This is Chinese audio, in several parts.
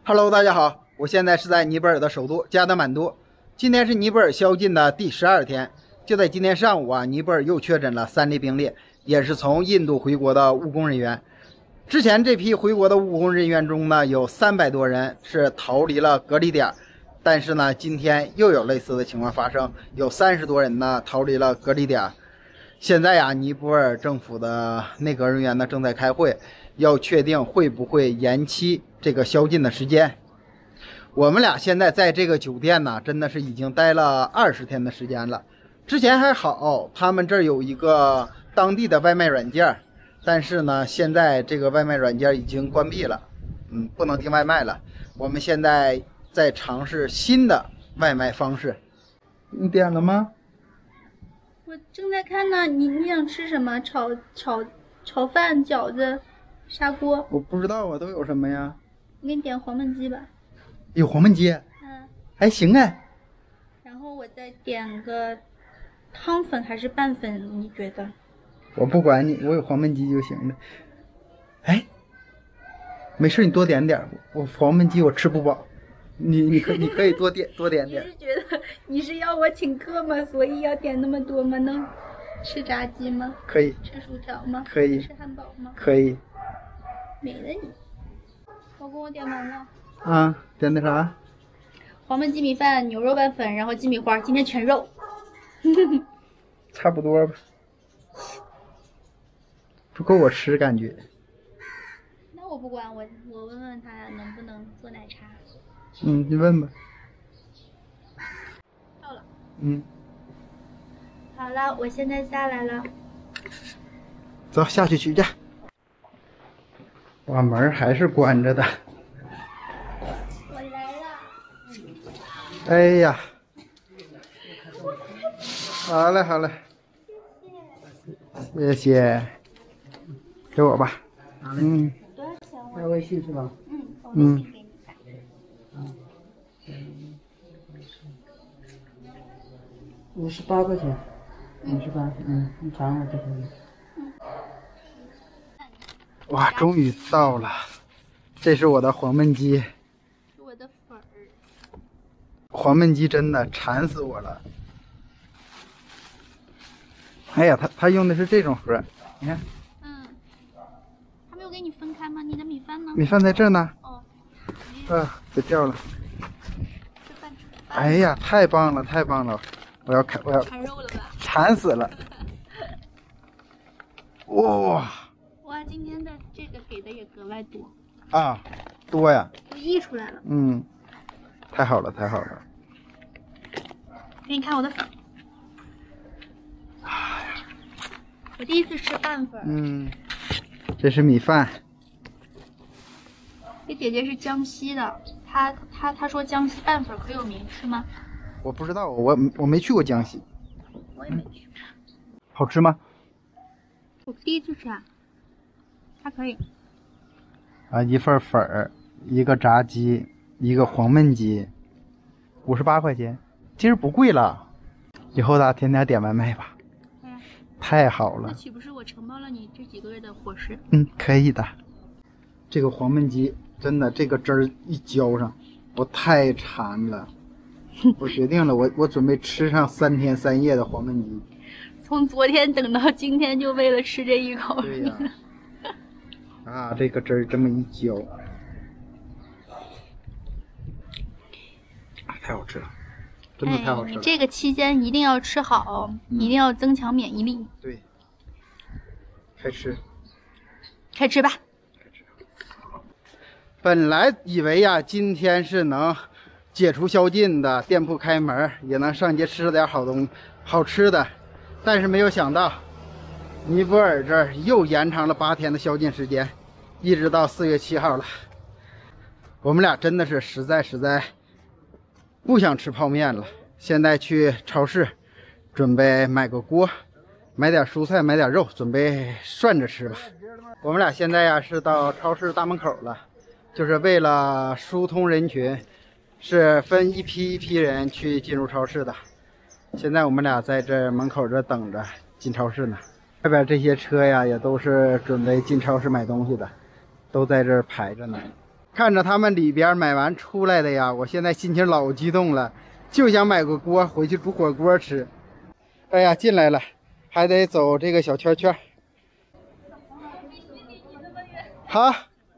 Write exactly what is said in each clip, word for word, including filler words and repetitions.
Hello， 大家好，我现在是在尼泊尔的首都加德满都。今天是尼泊尔宵禁的第十二天，就在今天上午啊，尼泊尔又确诊了三例病例，也是从印度回国的务工人员。之前这批回国的务工人员中呢，有三百多人是逃离了隔离点，但是呢，今天又有类似的情况发生，有三十多人呢逃离了隔离点。现在呀，尼泊尔政府的内阁人员呢正在开会，要确定会不会延期这个宵禁的时间。我们俩现在在这个酒店呢，真的是已经待了二十天的时间了。之前还好，他们这儿有一个当地的外卖软件，但是呢，现在这个外卖软件已经关闭了，嗯，不能订外卖了。我们现在在尝试新的外卖方式。你点了吗？ 我正在看呢。你你想吃什么？炒炒炒饭、饺子、砂锅？ 我不知道啊，都有什么呀？ 我给你点黄焖鸡吧。 有黄焖鸡？ 嗯， 还行哎。 然后我再点个汤粉还是拌粉？你觉得？ 我不管你，我有黄焖鸡就行了。哎，没事，你多点点，我黄焖鸡我吃不饱。你你可你可以多点多点点。 你是觉得你是要我请客吗？所以要点那么多吗？能吃炸鸡吗？ 可以。 吃薯条吗？ 可以。 吃汉堡吗？ 可以。 没了你，老公，我点完了。 啊，点的啥？ 黄焖鸡米饭、牛肉拌粉，然后鸡米花，今天全肉。 差不多吧，不够我吃感觉。 那我不管，我我问问他能不能做奶茶。 嗯，你问吧。 到了。 嗯。 好了，我现在下来了。 走，下去取去。哇，门还是关着的。 我来了。 哎呀，好嘞好嘞，谢谢，给我吧。嗯。 多少钱？ 发微信是吧？ 嗯，我微信给你吧。 五十八块钱，五十八，嗯，你尝我就可以。 哇，终于到了，这是我的黄焖鸡。 是我的粉儿。 黄焖鸡真的馋死我了。哎呀，他他用的是这种盒，你看。 嗯。他没有给你分开吗？你的米饭呢？ 米饭在这呢。 哦。 啊，给掉了。 吃饭吃饭。 哎呀，太棒了，太棒了！我要看，我要馋肉了吧？ 馋死了。哇！ 哇，今天的这个给的也格外多。 啊，多呀。 都溢出来了。 嗯，太好了，太好了。 给你看我的粉。 哎呀， 我第一次吃拌粉。 嗯，这是米饭。 这姐姐是江西的，她她她说江西拌粉可有名，是吗？ 我不知道，我我没去过江西。 我也没去。 好吃吗？ 我第一次吃啊。还可以。 啊，一份粉儿，一个炸鸡，一个黄焖鸡，五十八块钱，其实不贵了。以后咱天天点外卖吧。 嗯。 太好了。 那岂不是我承包了你这几个月的伙食？ 嗯，可以的。这个黄焖鸡真的，这个汁儿一浇上，我太馋了。我决定了，我我准备吃上三天三夜的黄焖鸡。 从昨天等到今天，就为了吃这一口。 对呀。啊，这个汁儿这么一浇，啊，太好吃了，真的太好吃了。 哎、你这个期间一定要吃好，嗯、一定要增强免疫力。 对，开吃， 开吃吧。 开吃。本来以为呀，今天是能解除宵禁的，店铺开门，也能上街吃点好东好吃的，但是没有想到，尼泊尔这儿又延长了八天的宵禁时间，一直到四月七号了。我们俩真的是实在实在不想吃泡面了，现在去超市准备买个锅，买点蔬菜，买点肉，准备涮着吃吧。我们俩现在呀是到超市大门口了，就是为了疏通人群，是分一批一批人去进入超市的。现在我们俩在这门口这等着进超市呢。外边这些车呀，也都是准备进超市买东西的，都在这儿排着呢。 看着他们里边买完出来的呀，我现在心情老激动了，就想买个锅回去煮火锅吃。哎呀，进来了，还得走这个小圈圈。好，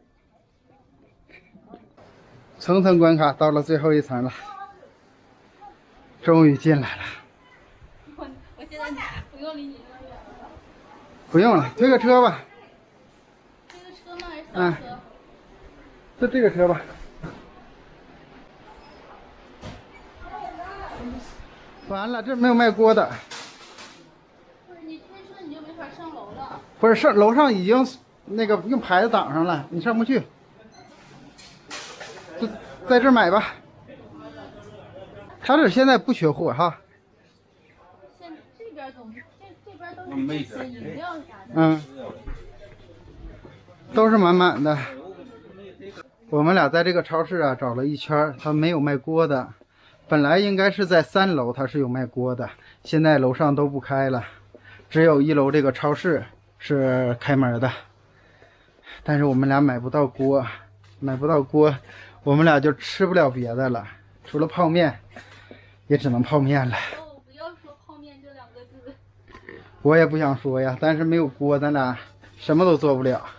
层层关卡到了最后一层了，终于进来了。 我我现在不用离你那么远了。 不用了，推个车吧。 推个车吗？还是嗯小车？ 就这个车吧。完了，这没有卖锅的。 不是你推车你就没法上楼了。 不是上楼上已经那个用牌子挡上了，你上不去。就在这儿买吧。他这现在不缺货哈。 现这边总这这边都是这些饮料啥的。 嗯。都是满满的。我们俩在这个超市啊找了一圈，他没有卖锅的。本来应该是在三楼，他是有卖锅的，现在楼上都不开了，只有一楼这个超市是开门的。但是我们俩买不到锅，买不到锅，我们俩就吃不了别的了，除了泡面，也只能泡面了。 哦，不要说泡面这两个字。 我也不想说呀，但是没有锅，咱俩什么都做不了。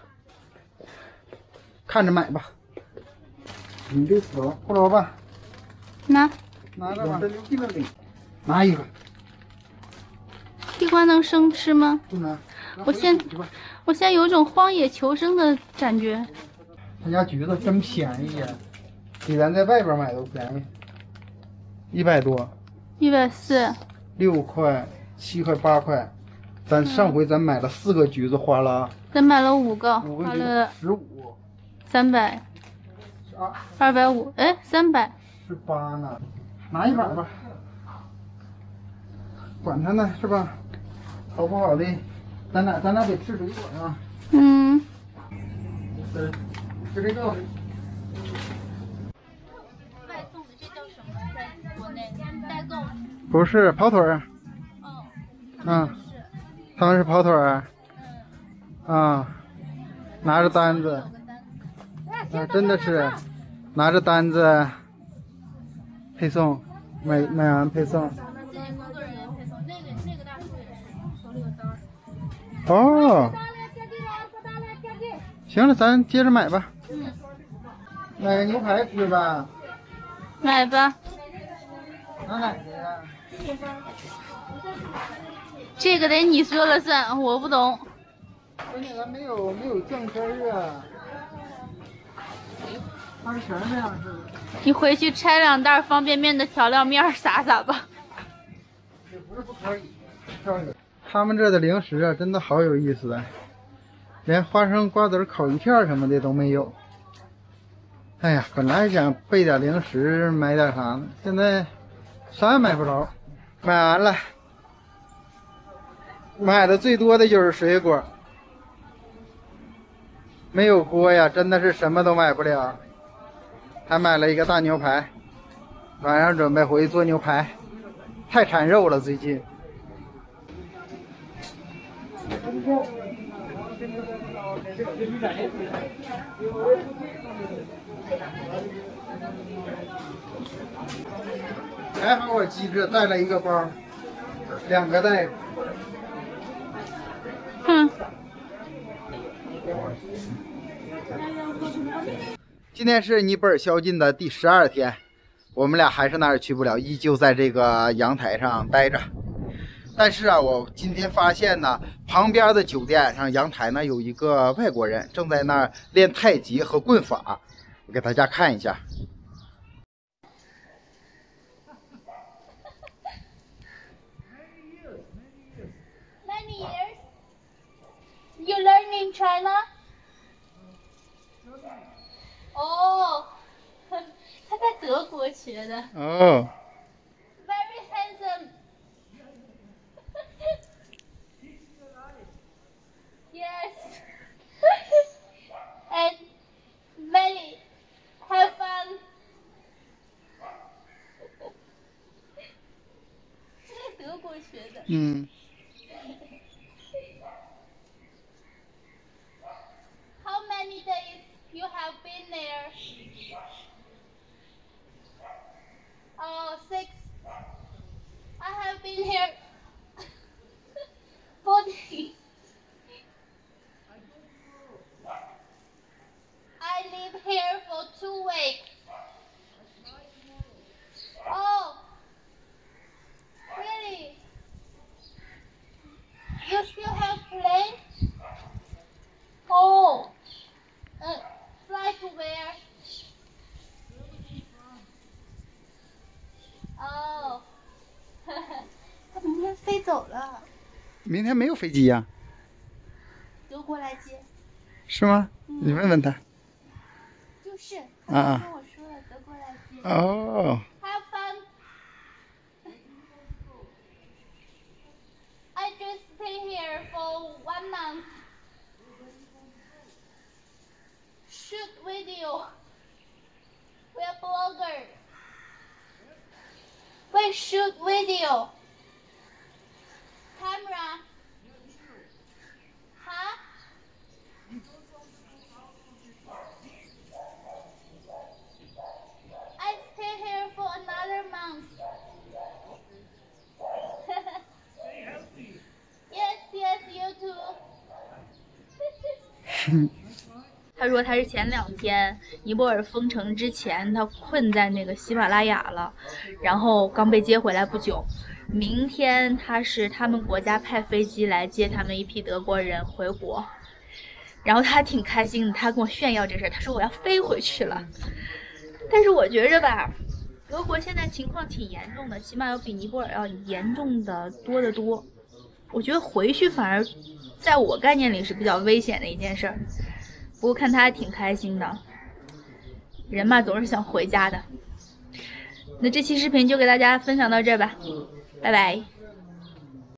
看着买吧。你这胡胡萝卜， 拿拿着吧，拿一个。 地瓜能生吃吗？ 不能。 我现我现在有一种荒野求生的感觉。 他家橘子真便宜呀，比咱在外边买都便宜，一百多。 一百四。 六块、七块、八块。咱上回咱买了四个橘子，花了。 咱买了五个， 五个花了十五。 三百。 啊。 二百五，哎，三百。 十八呢，拿一把吧。管他呢，是吧？好不好的，咱俩咱俩得吃水果啊。 嗯。 对，就这个。 外送的这叫什么？在国内代购。 不是跑腿儿。 哦。 嗯。他们是跑腿儿。 嗯。 啊。拿着单子。啊，真的是，拿着单子配送，买买完配送。 自己工作人员配送，那个那个大叔也是手里有单儿。 哦。行了，咱接着买吧。 嗯。 买个牛排吃吧。 买吧。 拿哪个呀？ 这个得你说了算，我不懂。 不是，咱没有没有酱汁儿啊。它是全那样式的。 你回去拆两袋方便面的调料面撒撒吧。 也不是不可以，他们这的零食啊，真的好有意思啊，连花生、瓜子、烤鱼片什么的都没有。哎呀，本来想备点零食，买点啥呢，现在啥也买不着。买完了，买的最多的就是水果，没有锅呀，真的是什么都买不了。还买了一个大牛排，晚上准备回去做牛排，太馋肉了最近。还好我机智，带了一个包，两个袋子。 哼。 今天是尼泊尔宵禁的第十二天，我们俩还是哪儿也去不了，依旧在这个阳台上待着。但是啊，我今天发现呢，旁边的酒店上阳台呢有一个外国人正在那儿练太极和棍法，我给大家看一下。 Many years? You learn in China? 哦，他在德国学的。 哦。 Very handsome. Yes. And very have fun. 是在德国学的。 嗯。 How many days you have been there? two weeks. Oh, really? You still have plane? Oh, uh, fly to where? Oh, 他明天飞走了， 明天没有飞机呀、 德国来接。 是吗？你问问他。 就是， 啊啊他跟我说了，德国来接。 哦。 Have fun. I just stay here for one month. Shoot video. We're blogger. We shoot video. Camera. Huh? I stay here for another month. Yes, yes, you too. 他说他是前两天尼泊尔封城之前，他困在那个喜马拉雅了，然后刚被接回来不久。明天他是他们国家派飞机来接他们一批德国人回国，然后他挺开心的，他跟我炫耀这事，他说我要飞回去了。但是我觉着吧，德国现在情况挺严重的，起码要比尼泊尔要严重的多得多。我觉得回去反而在我概念里是比较危险的一件事儿。不过看他还挺开心的，人嘛总是想回家的。那这期视频就给大家分享到这吧，拜拜。